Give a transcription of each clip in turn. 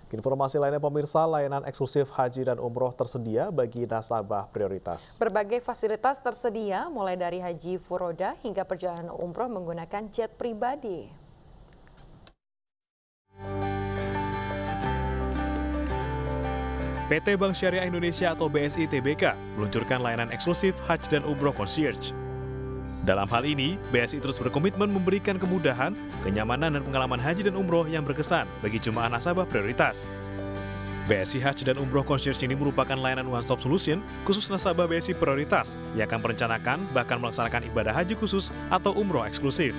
Informasi lainnya pemirsa, layanan eksklusif haji dan umroh tersedia bagi nasabah prioritas. Berbagai fasilitas tersedia mulai dari haji furoda hingga perjalanan umroh menggunakan jet pribadi. PT Bank Syariah Indonesia atau BSI Tbk meluncurkan layanan eksklusif haji dan umroh concierge. Dalam hal ini, BSI terus berkomitmen memberikan kemudahan, kenyamanan dan pengalaman haji dan umroh yang berkesan bagi jemaah nasabah prioritas. BSI Haji dan Umroh Concierge ini merupakan layanan one-stop solution khusus nasabah BSI prioritas yang akan merencanakan bahkan melaksanakan ibadah haji khusus atau umroh eksklusif.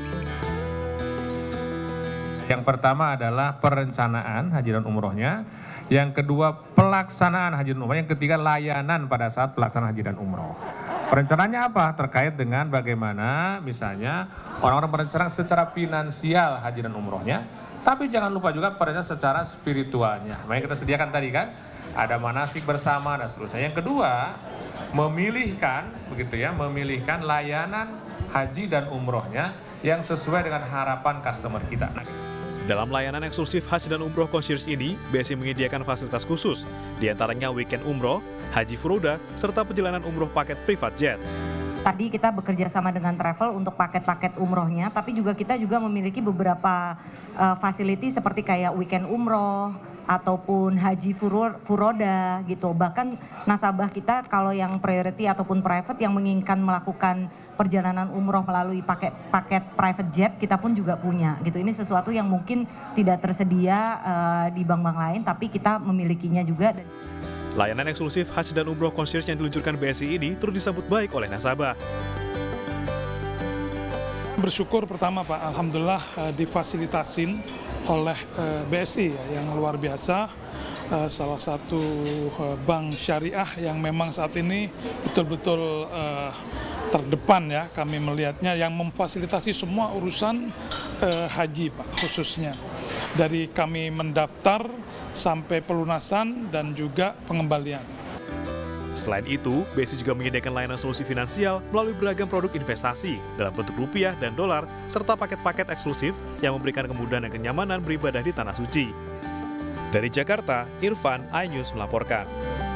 Yang pertama adalah perencanaan haji dan umrohnya, yang kedua pelaksanaan haji dan umroh, yang ketiga layanan pada saat pelaksanaan haji dan umroh. Perencanaannya apa? Terkait dengan bagaimana misalnya orang-orang berencana secara finansial haji dan umrohnya, tapi jangan lupa juga perencana secara spiritualnya. Makanya kita sediakan tadi kan, ada manasik bersama dan seterusnya. Yang kedua, memilihkan layanan haji dan umrohnya yang sesuai dengan harapan customer kita. Dalam layanan eksklusif haji dan umroh concierge ini, BSI menyediakan fasilitas khusus, diantaranya weekend umroh, haji furoda, serta perjalanan umroh paket private jet. Tadi kita bekerja sama dengan travel untuk paket-paket umrohnya, tapi kita juga memiliki beberapa fasilitas seperti kayak weekend umroh, ataupun haji furoda gitu. Bahkan nasabah kita kalau yang priority ataupun private yang menginginkan melakukan perjalanan umroh melalui paket private jet, kita pun juga punya gitu. Ini sesuatu yang mungkin tidak tersedia di bank-bank lain, tapi kita memilikinya juga. Layanan eksklusif haji dan umroh concierge yang diluncurkan BSI ini turut disambut baik oleh nasabah. Bersyukur pertama Pak, alhamdulillah difasilitasin oleh BSI yang luar biasa, salah satu bank syariah yang memang saat ini betul-betul terdepan ya, kami melihatnya, yang memfasilitasi semua urusan haji Pak, khususnya dari kami mendaftar sampai pelunasan dan juga pengembalian. Selain itu, BSI juga menyediakan layanan solusi finansial melalui beragam produk investasi dalam bentuk rupiah dan dolar, serta paket-paket eksklusif yang memberikan kemudahan dan kenyamanan beribadah di Tanah Suci. Dari Jakarta, Irfan, iNews melaporkan.